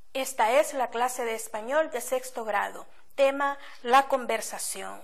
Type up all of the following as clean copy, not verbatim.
Esta es la clase de español de sexto grado, tema la conversación.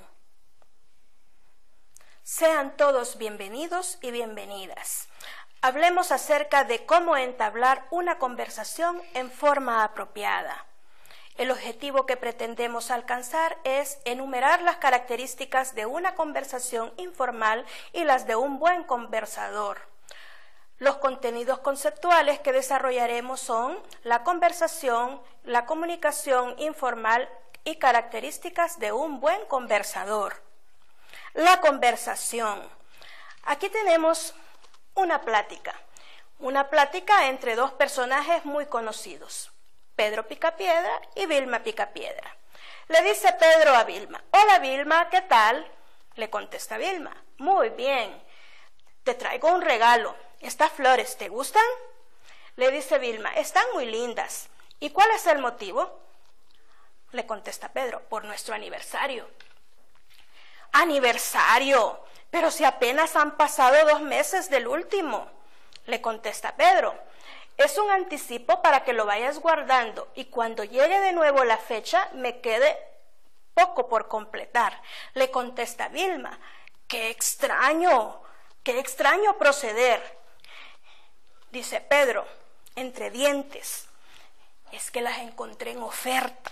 Sean todos bienvenidos y bienvenidas. Hablemos acerca de cómo entablar una conversación en forma apropiada. El objetivo que pretendemos alcanzar es enumerar las características de una conversación informal y las de un buen conversador. Los contenidos conceptuales que desarrollaremos son la conversación, la comunicación informal y características de un buen conversador. La conversación. Aquí tenemos una plática entre dos personajes muy conocidos, Pedro Picapiedra y Vilma Picapiedra. Le dice Pedro a Vilma: hola Vilma, ¿qué tal? Le contesta Vilma: muy bien, te traigo un regalo. ¿Estas flores te gustan? Le dice Vilma: están muy lindas. ¿Y cuál es el motivo? Le contesta Pedro: por nuestro aniversario. ¿Aniversario? Pero si apenas han pasado 2 meses del último. Le contesta Pedro: es un anticipo para que lo vayas guardando y cuando llegue de nuevo la fecha me quede poco por completar. Le contesta Vilma: qué extraño proceder. Dice Pedro, entre dientes: es que las encontré en oferta.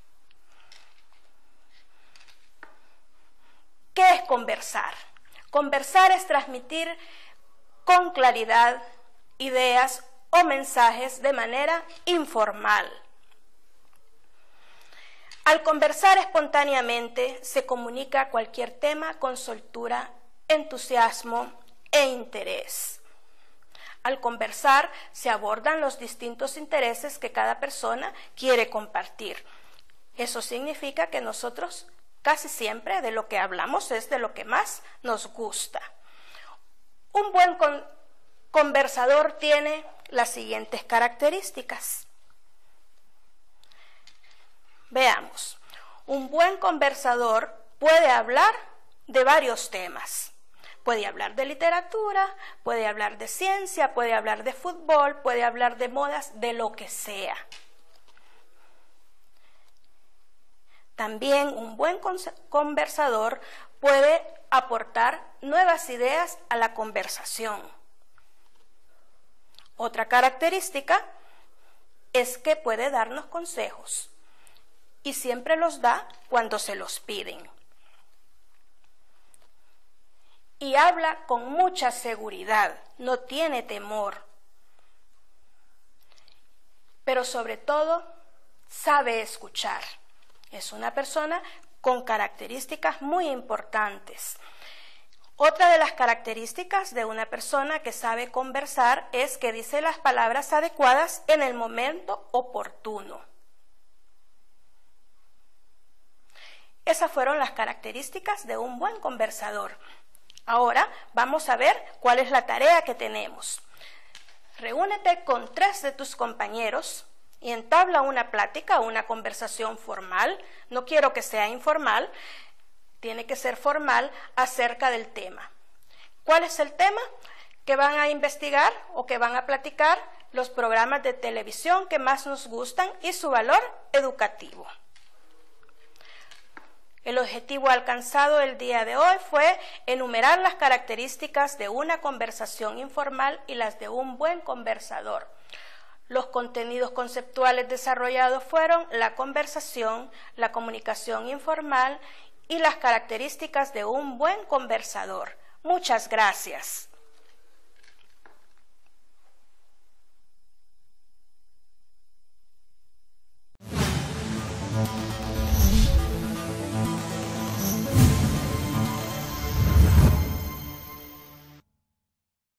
¿Qué es conversar? Conversar es transmitir con claridad ideas o mensajes de manera informal. Al conversar espontáneamente se comunica cualquier tema con soltura, entusiasmo e interés. Al conversar se abordan los distintos intereses que cada persona quiere compartir. Eso significa que nosotros casi siempre de lo que hablamos es de lo que más nos gusta. Un buen conversador tiene las siguientes características. Veamos. Un buen conversador puede hablar de varios temas. Puede hablar de literatura, puede hablar de ciencia, puede hablar de fútbol, puede hablar de modas, de lo que sea. También un buen conversador puede aportar nuevas ideas a la conversación. Otra característica es que puede darnos consejos y siempre los da cuando se los piden. Y habla con mucha seguridad, no tiene temor, pero sobre todo sabe escuchar. Es una persona con características muy importantes. Otra de las características de una persona que sabe conversar es que dice las palabras adecuadas en el momento oportuno. Esas fueron las características de un buen conversador. Ahora vamos a ver cuál es la tarea que tenemos. Reúnete con 3 de tus compañeros y entabla una plática, una conversación formal. No quiero que sea informal, tiene que ser formal acerca del tema. ¿Cuál es el tema? Que van a investigar o que van a platicar los programas de televisión que más nos gustan y su valor educativo. El objetivo alcanzado el día de hoy fue enumerar las características de una conversación informal y las de un buen conversador. Los contenidos conceptuales desarrollados fueron la conversación, la comunicación informal y las características de un buen conversador. Muchas gracias.